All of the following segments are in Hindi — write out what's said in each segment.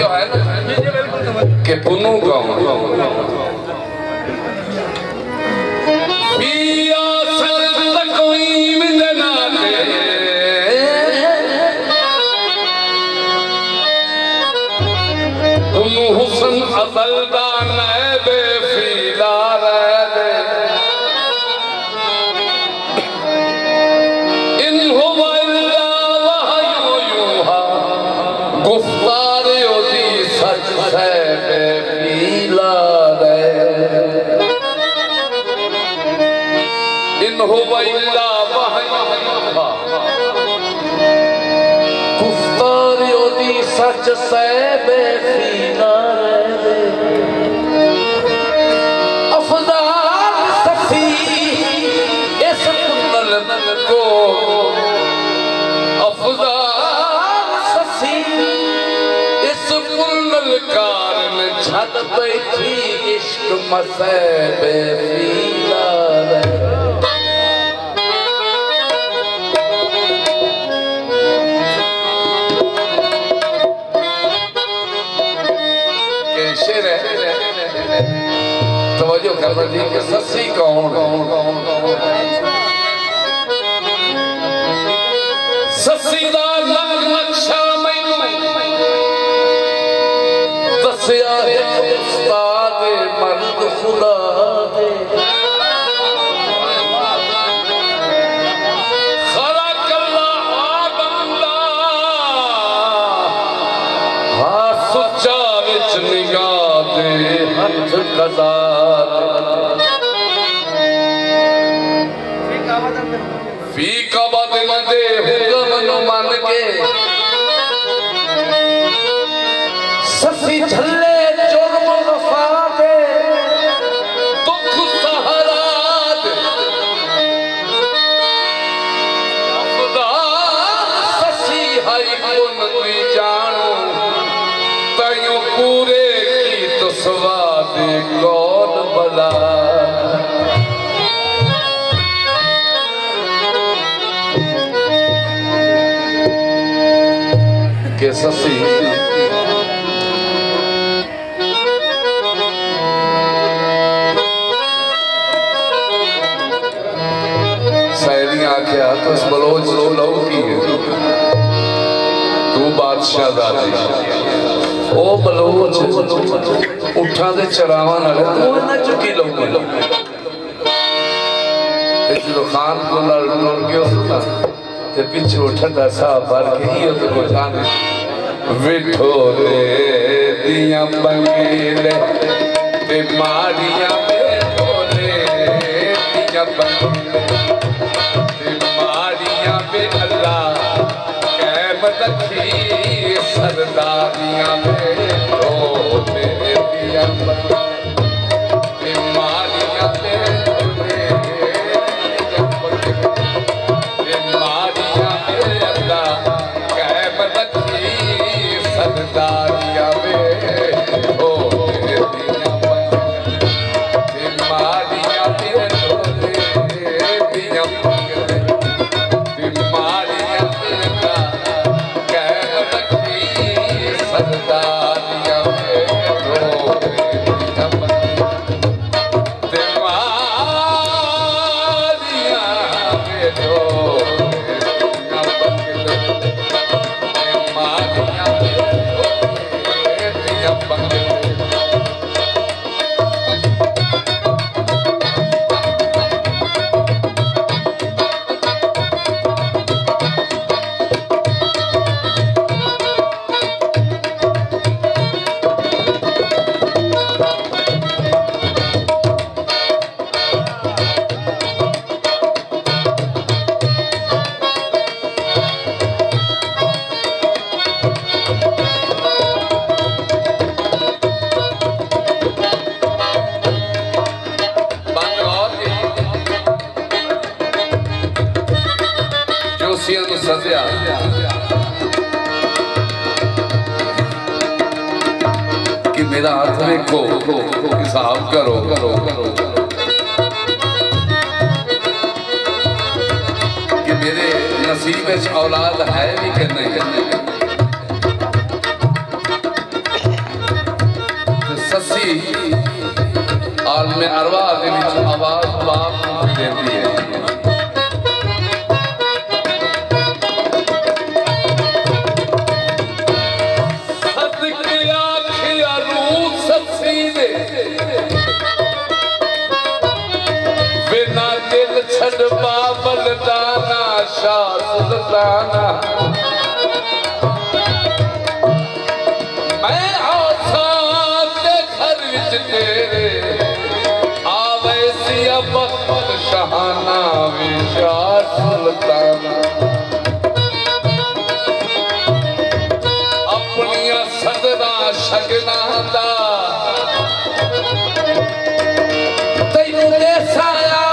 जो है ना कि पुनू गाँव हुसन अबलदा नैबे फीला रहे इन हुवा इल्ला वहयु यूहा गुफ्तार ओदी सच है बेफीला रहे इन हुवा इल्ला वहयु यूहा गुफ्तार ओदी सच है बेफीला को अफज़ाल ससी इस पुरनलकार में छत बैठी इश्क मसैबे फीला के शेर है तवज्जो करना जी कि ससी कौन ससीदा नक्शा मैनू दसिया है उस्ताद मर्द खुदा दे खलक़ल्लाह आदम दा हाथ सुचा विच निगाह दे हथ कदा फी कबद मदे हुक्म मन के ससी झल्ले जुर्म वफा दे दुख सहारा दे अफज़ाल ससी हाई गुन कोई जानो तयो पूरे की तो सवादे कौन भला के ससी शायरियां आख्या तो इस बलोच लहू की है तू बादशाह दादी ओ बलोच उठा दे चरावा नाले तू ना चुकी लहू जो खान को लड़ के उसका ते पिछू ठंडा सा भर के ही तो को जाने विठो दे दिया बंगेले ते मारिया विठो दे दिया बंगेले ते मारिया बे अल्लाह क़यामत की सरदारियां विठो दे दिया बंगेले ते मारिया सत्या कि मेरा हाथ देखो हिसाब करो कि मेरे नसीब में औलाद है भी कि नहीं आलम अरवाह दे विच आवाज बाप देती है। सदके आखिया रूह सफी दे बिना दिल छड़ बाबल दाना शाह सुल्ताना मैं आसाते घर विच तेरे आवे सिया बख्त शहाना वे शाह सुल्ताना अपनिया सदरा शगना दा तैनू देसा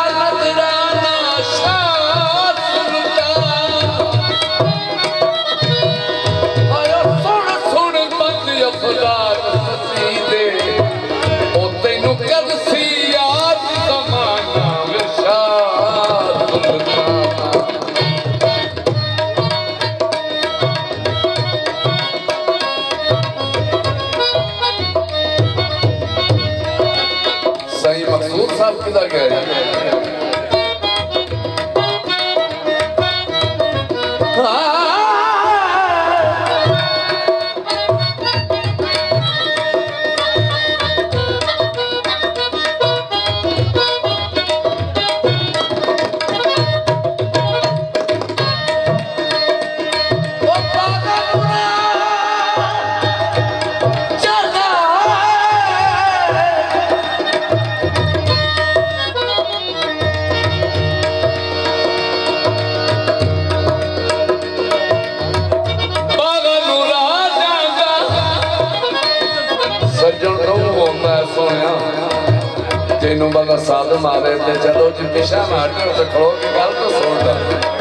सही मकसूद साहब किधर गए? तेनू बंदा साध मारे ते चलो जी पिछा मारते तो खड़ो की गल तो सुन ला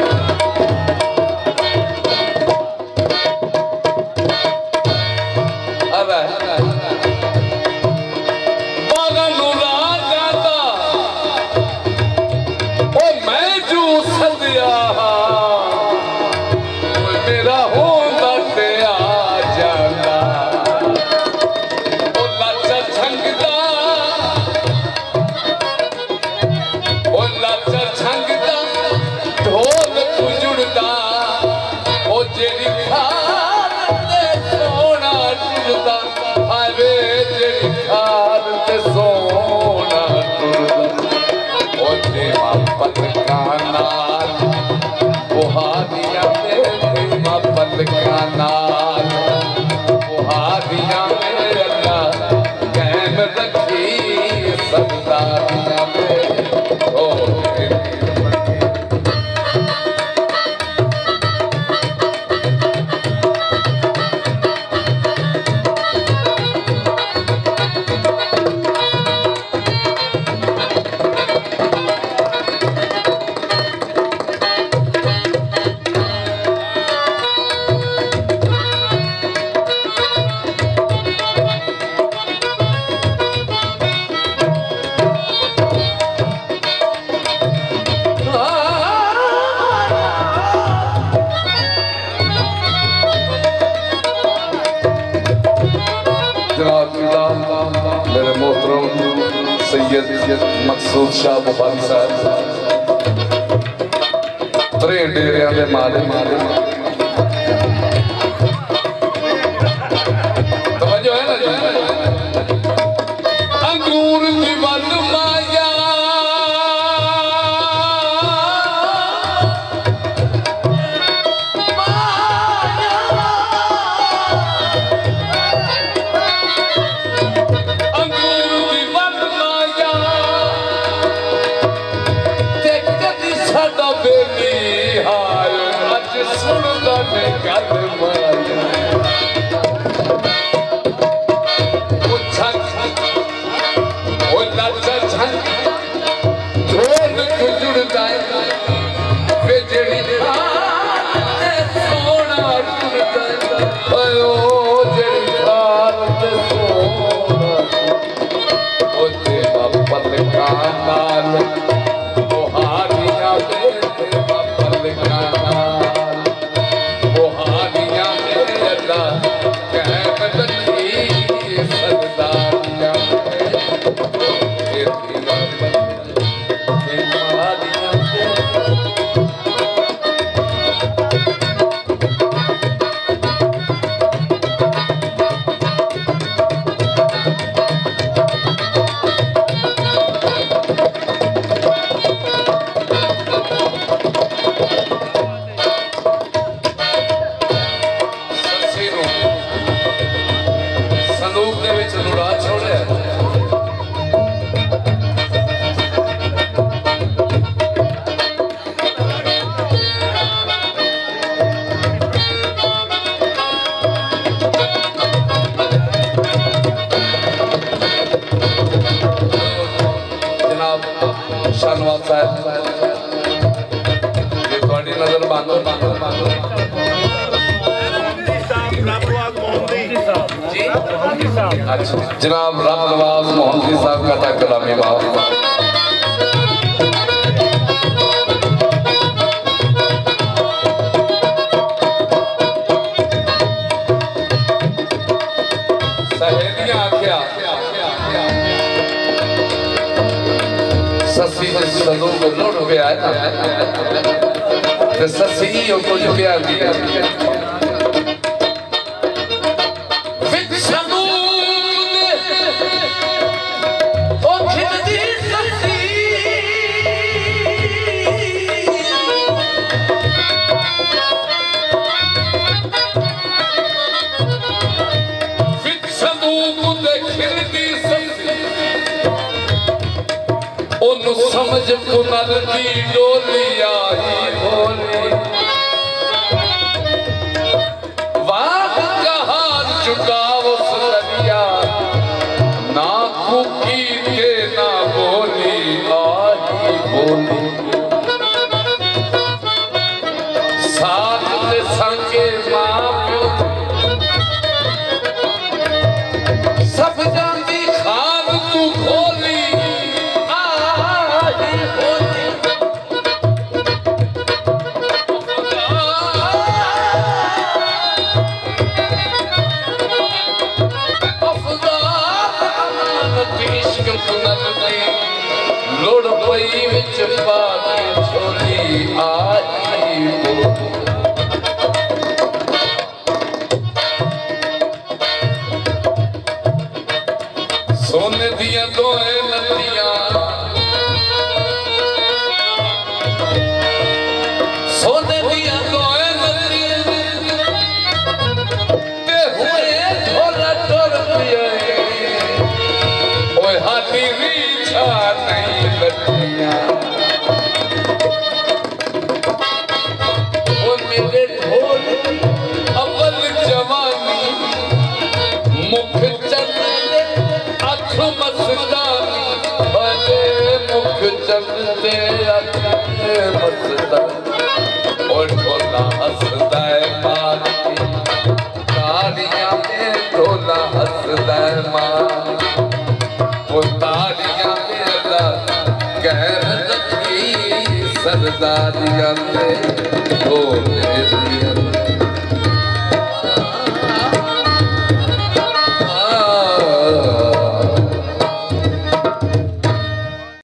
मेरे मोहतरम सैयद मकसूद शाह बुखारी साहब 3 डेरिया के मालिक तवज्जो है ना अंगूर की वल माया सुन अच्छा जनाब राम नवाज मोहम्मदी साहब का कलामी बाप सहेलियां क्या ससी सदों को लौट पे आया तो ससी को कुछ प्यार दिया समझ पुनर की डोली आई बोली वाह जहाज चुका उस दरिया ना कुकी के ना बोली आई बोली साथ संगे माँ प्यो सब जाती खान तू खोली लोड़ पई विच पाके छोली आई सोने दिया दोए नदियां सोने दिया दोए नदियां ते हुए ढोला टोर पिए ओए हाथी रीछा नहीं लटियां ओ मेरे ढोल अव्वल जवानी मुख चलते अख मस्तानी भले मुख चलते अख मस्तानी और ढोला हंसदा है मार तालियां में ढोला हंसदा है मार वो तालियां मेरा कहर रखी सरदारियां में ढोले दिया